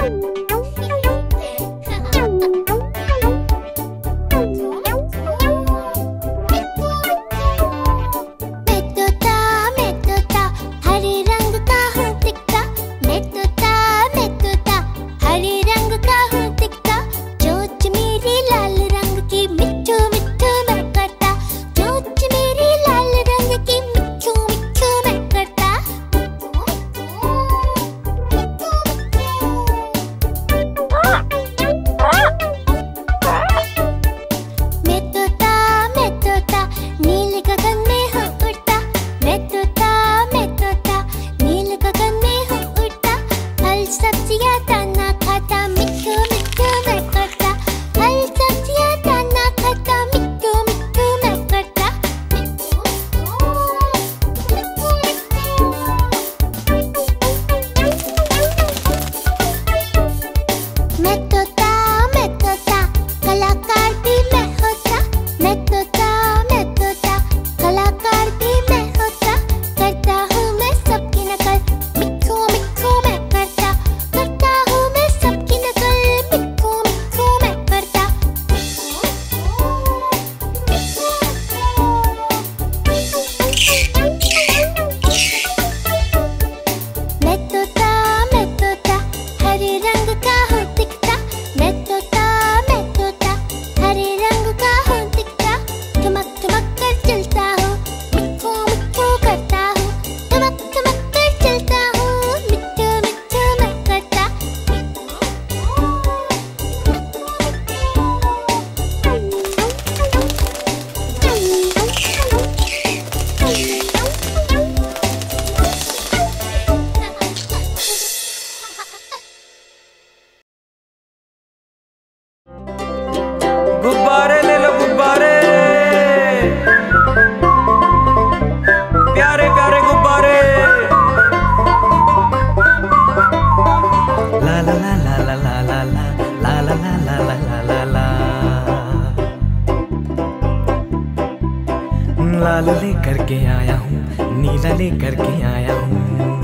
लाल लेकर के आया हूँ, नीला लेकर के आया हूँ,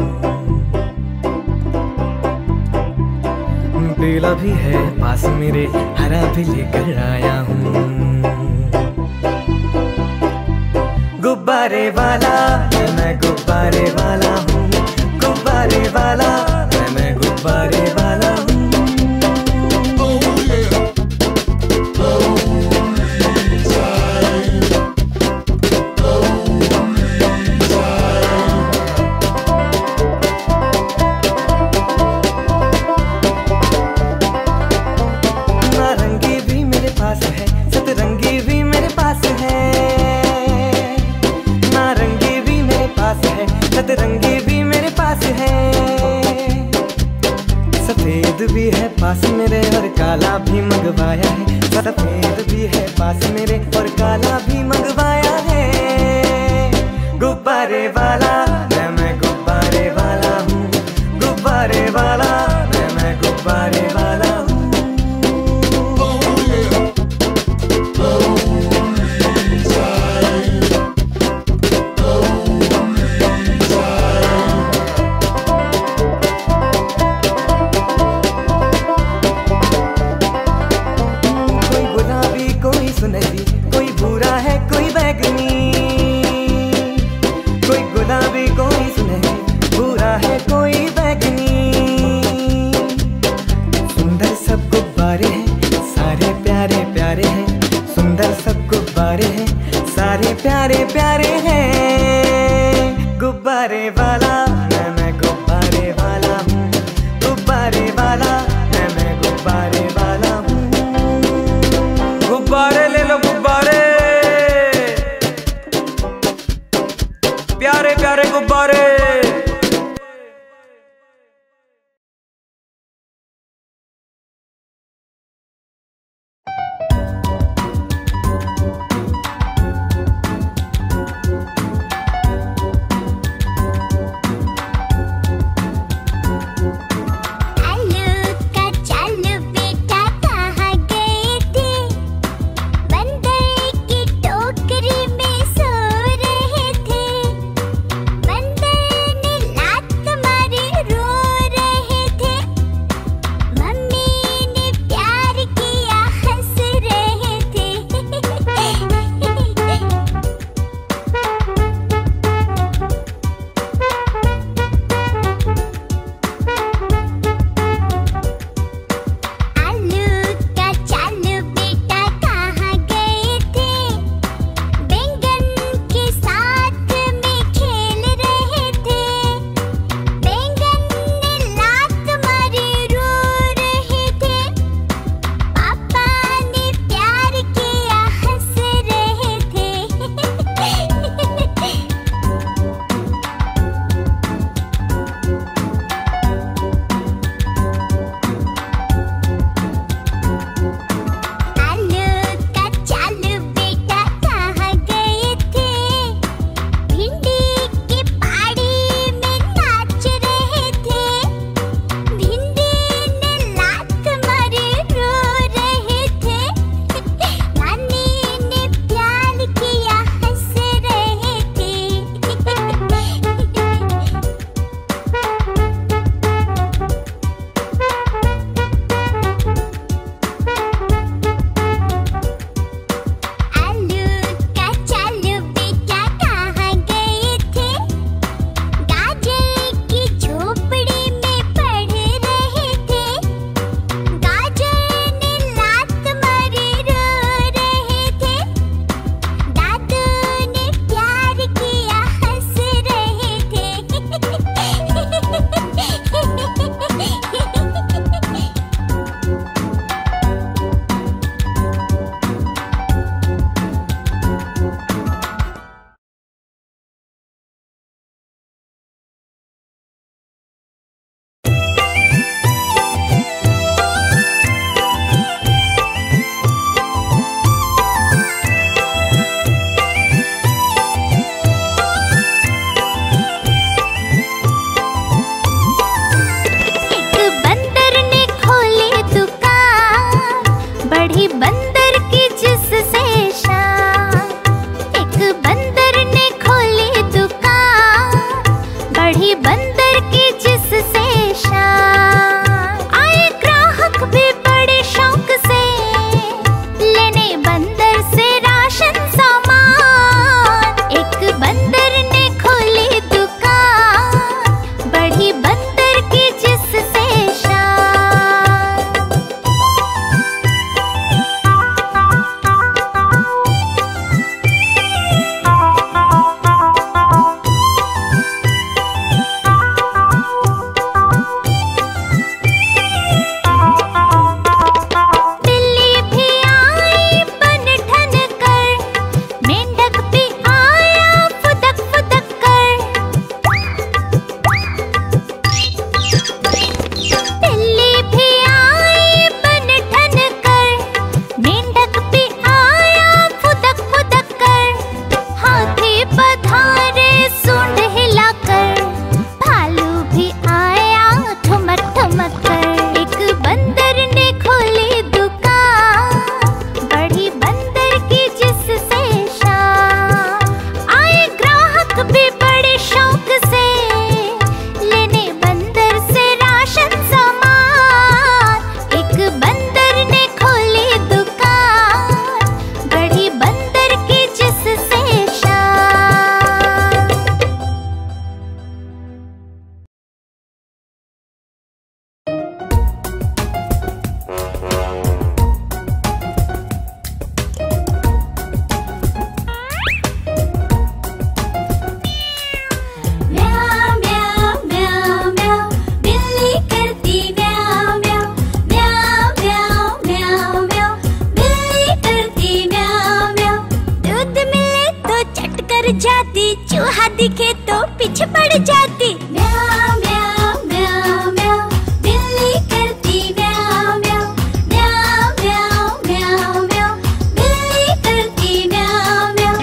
पीला भी है पास मेरे, हरा भी लेकर आया हूँ। गुब्बारे वाला मैं गुब्बारे वाला हूँ, गुब्बारे वाला मैं गुब्बारे वाला हूँ। नारंगी भी मेरे पास है, सतरंगी भी मेरे पास है, नारंगी भी मेरे पास है, सतरंगी भी मेरे पास है, सफेद भी है पास मेरे और काला भी मंगवाया है, सफेद भी है पास मेरे और काला भी मंगवाया है। गुब्बारे वाला मैं गुब्बारे वाला हूँ, गुब्बारे वाला मैं गुब्बारे वाला हूँ। सुनहरी कोई भूरा है कोई बैगनी, कोई गुलाबी कोई सुनहरी, भूरा है कोई बैगनी। सुंदर सब गुब्बारे हैं सारे प्यारे प्यारे हैं, सुंदर सब गुब्बारे हैं सारे प्यारे प्यारे हैं। गुब्बारे वाला मैं गुब्बारे वाला हूँ, गुब्बारे वाला मैं गुब्बारे वाला हूँ। गुब्बारे ले लो गुब्बारे, प्यारे प्यारे गुब्बारे। पड़ जाती। म्याऊ म्याऊ म्याऊ म्याऊ, बिल्ली करती म्याऊ म्याऊ। म्याऊ म्याऊ म्याऊ म्याऊ, बिल्ली करती म्याऊ म्याऊ।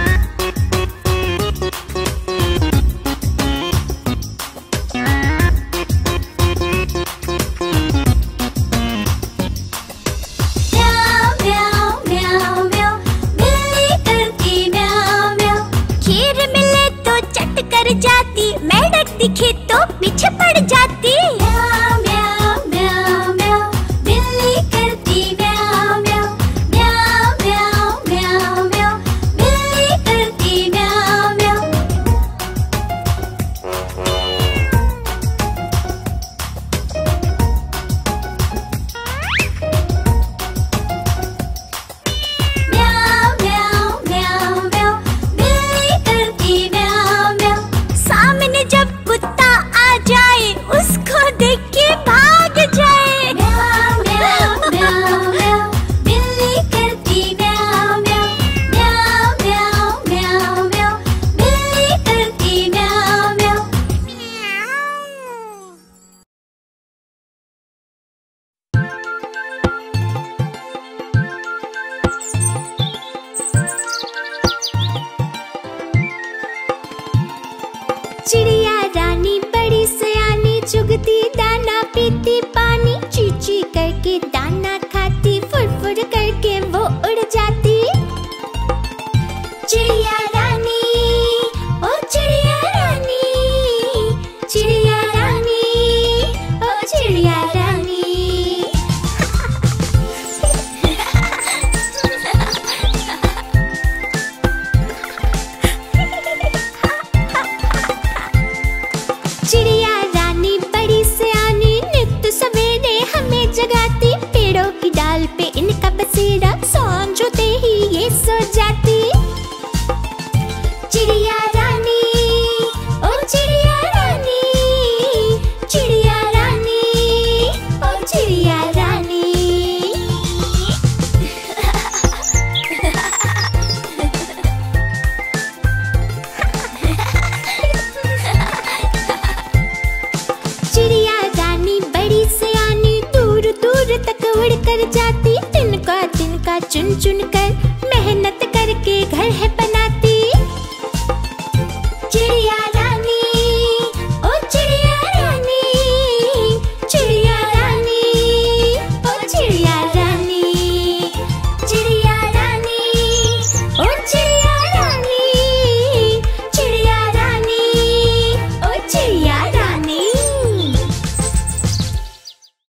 जाती, मेंढक दिखे तो पीछे पड़ जाती। म्याऊ म्याऊ म्याऊ म्याऊ, बिल्ली करती म्याऊ म्याऊ। म्याऊ म्याऊ म्याऊ म्याऊ, बिल्ली करती म्याऊ म्याऊ। म्याऊ म्याऊ म्याऊ म्याऊ, बिल्ली करती म्याऊ म्याऊ। सामने जब कुत्ता आ जाए, उसको देख के भाग जाए। म्याऊ म्याऊ म्याऊ म्याऊ, बिल्ली करती म्याऊ म्याऊ। म्याऊ म्याऊ म्याऊ म्याऊ, बिल्ली करती म्याऊ म्याऊ। चिड़िया रानी बड़ी सयानी, चुगती दाना पीती पानी। चींची करके दाना खाती, फुर फुर करके वो उड़ जाती। चिड़िया रानी, ओ चिड़िया रानी, चिड़िया रानी, ओ चिड़िया रानी। चिड़िया रानी बड़ी सयानी, नित्य सवेरे हमें जगाती। पेड़ों की डाल पे इनका बसेरा, सांझ होते ही ये सो जाती। चिड़िया रानी, ओ चिड़िया रानी, चिड़िया रानी, ओ चिड़िया रानी। चिड़िया रानी बड़ी सयानी, दूर दूर तक उड़ कर जाती। तिनका तिनका चुन चुन कर, मेहनत करके घर है